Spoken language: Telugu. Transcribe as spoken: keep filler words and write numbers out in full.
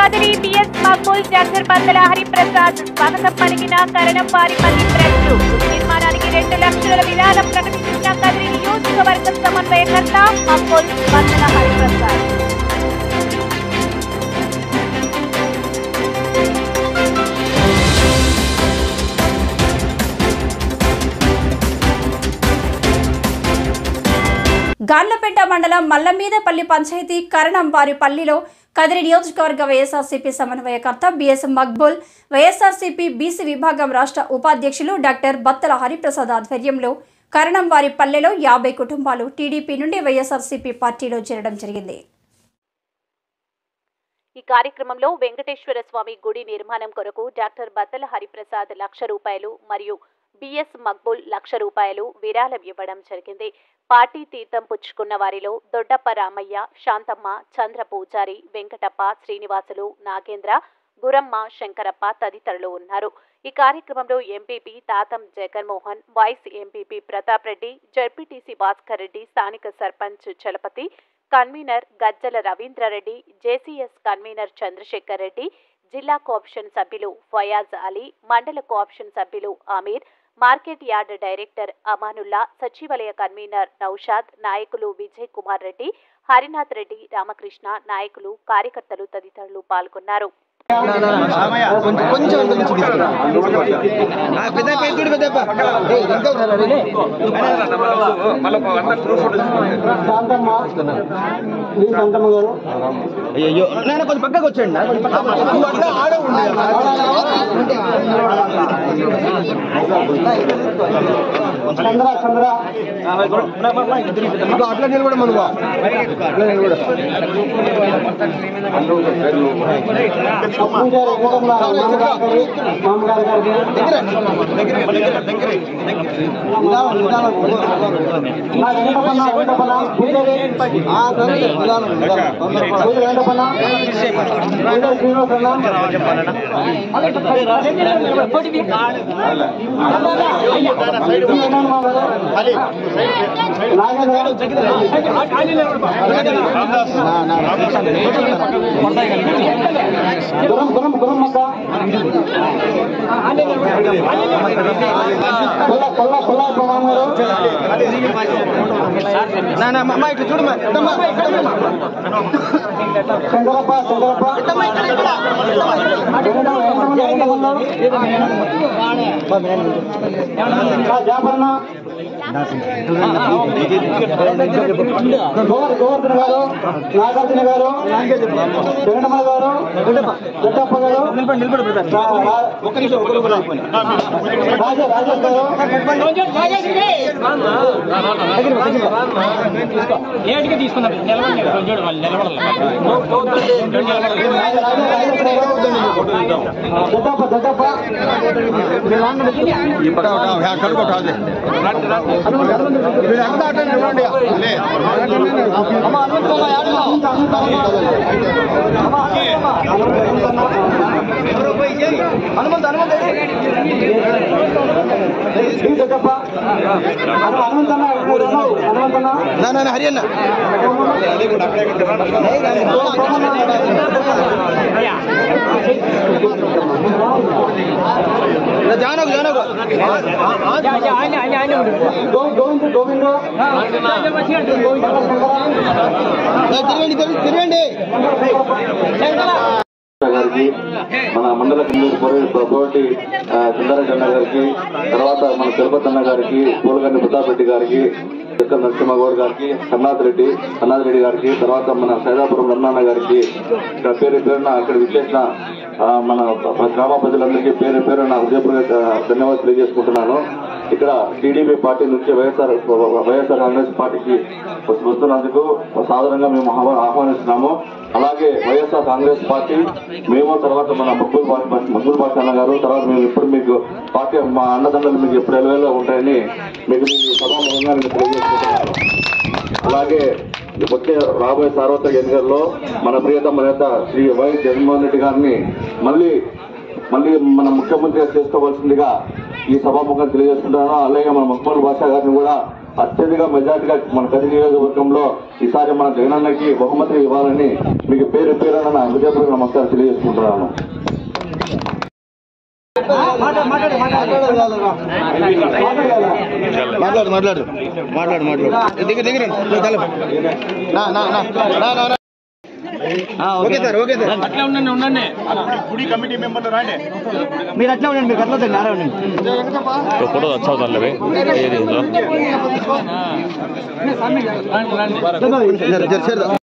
కదిరి బిఎస్ మక్బూల్ డాక్టర్ బత్తల హరిప్రసాద్ స్వాగతం పలికిన కరణంవారిపల్లి ప్రజలు నిర్మాణానికి రెండు లక్షల విరాళం ప్రకటించిన కదిరి నియోజకవర్గ సమన్వయకర్త మక్బూల్ బత్తల హరిప్రసాద్. గార్లపేట మండలం మల్లమీదపల్లి పంచాయతీ కరణంవారిపల్లిలో కదిరి నియోజకవర్గ వైఎస్ఆర్సీపీ సమన్వయకర్త బిఎస్ మక్బూల్, వైఎస్ఆర్సీపీ బీసీ విభాగం రాష్ట్ర ఉపాధ్యక్షులు డాక్టర్ బత్తల హరిప్రసాద్ ఆధ్వర్యంలో కరణంవారిపల్లెలో యాభై కుటుంబాలు టీడీపీ నుండి వైఎస్ఆర్సీపీ పార్టీలో చేరడం జరిగింది. ఈ కార్యక్రమంలో వెంకటేశ్వర స్వామి గుడి నిర్మాణం కొరకు డాక్టర్ బత్తల హరిప్రసాద్ లక్ష రూపాయలు మరియు బిఎస్ మక్బూల్ లక్ష రూపాయలు విరాళం ఇవ్వడం జరిగింది. పార్టీ తీర్థం పుచ్చుకున్న వారిలో దొడ్డప్ప రామయ్య, శాంతమ్మ, చంద్ర పూజారి, వెంకటప్ప, శ్రీనివాసులు, నాగేంద్ర, గురమ్మ, శంకరప్ప తదితరులు ఉన్నారు. ఈ కార్యక్రమంలో MPP Thatham Jaganmohan, vice MPP Pratap Reddy, ZPTC Bhaskar Reddy, స్థానిక sarpanch Chalapathi, convener Gajjala Ravindrareddy, JCS convener Chandrasekhar Reddy, జిల్లా కోఆప్షన్ సభ్యులు ఫయాజ్ అలీ, మండల కోఆప్షన్ సభ్యులు Ameer, market yard director Amanullah, సచివాలయ కన్వీనర్ నౌషాద్, నాయకులు విజయ్ కుమార్ రెడ్డి, హరినాథ్ రెడ్డి, రామకృష్ణ, నాయకులు, కార్యకర్తలు తదితరులు పాల్గొన్నారు. అయ్యో నేను కొంచెం పక్కకు వచ్చాడు అట్లా నిలబడ మనకు అట్లా నిలబడ అమ్మా ఇట్లా చూడమ్మా శంకరప్ప జాపన్న గోవర్ధన్ గారు, నాగార్జున గారు, వెంకటమ్మ గారు, దొడ్డప్ప గారు, రాజేష్ గారు తీసుకున్నారు. దొడ్డప్ప దొడ్డప్ప హనుమంత్ హనుమంత్ హనుమంతన్న హరియన్న జానకు జానకు గోవింద్ గోవింద్ తిరగండి తిరగండి గారికి, మన మండల పోటీ సుందరరెడ్డి అన్న గారికి, తర్వాత మన తిరుపతి అన్న గారికి, పూలగండి ప్రతాప్ రెడ్డి గారికి, నరసింహగౌడ్ గారికి, హరినాథ్ రెడ్డి హరినాథ్ రెడ్డి గారికి, తర్వాత మన సైదాపురం రమణాన్న గారికి, ఇక్కడ పేరు పేరున అక్కడ విచ్చేసిన మన గ్రామ ప్రజలందరికీ పేరు పేరున హృదయపూర్వక ధన్యవాదాలు తెలియజేసుకుంటున్నాను. ఇక్కడ టీడీపీ పార్టీ నుంచి వైఎస్ఆర్ వైఎస్ఆర్ కాంగ్రెస్ పార్టీకి వస్తున్నందుకు సాధారణంగా మేము ఆహ్వానిస్తున్నాము. అలాగే వైఎస్ఆర్ కాంగ్రెస్ పార్టీ మేము, తర్వాత మన మక్బూల్ మక్బూల్ పాషా అన్న గారు, తర్వాత మేము ఇప్పుడు మీకు పార్టీ మా అన్నదండలు మీకు ఎప్పుడు ఎలవేలా ఉంటాయని మీకు సభాముఖంగా మీకు తెలియజేసుకుంటున్నాను. అలాగే వచ్చే రాబోయే సార్వత్రిక ఎన్నికల్లో మన ప్రియతమ నేత శ్రీ వైఎస్ జగన్మోహన్ రెడ్డి గారిని మళ్ళీ మళ్ళీ మన ముఖ్యమంత్రిగా చేసుకోవాల్సిందిగా ఈ సభాముఖంగా తెలియజేస్తున్నాను. అలాగే మన మక్బూల్ పాషా గారిని కూడా అత్యధిక మెజార్టీగా మన కది నియోజకవర్గంలో ఈసారి మన జగనన్నకి బహుమతి ఇవ్వాలని మీకు పేరు పేరున నా హృదయపూర్వక నమస్కారం తెలియజేసుకుంటున్నాను. మాట్లాడు మాట్లాడు మాట్లాడు మాట్లాడు మాట్లాడు దగ్గర దగ్గర నా నా నా ఓకే సార్ ఓకే సార్ అట్లా ఉండండి ఉండండి గుడి కమిటీ మెంబర్లు రాండి మీరు అట్లా ఉండండి మీరు అట్లా నారా ఉండండి ఫోటో अच्छा होता है జర జర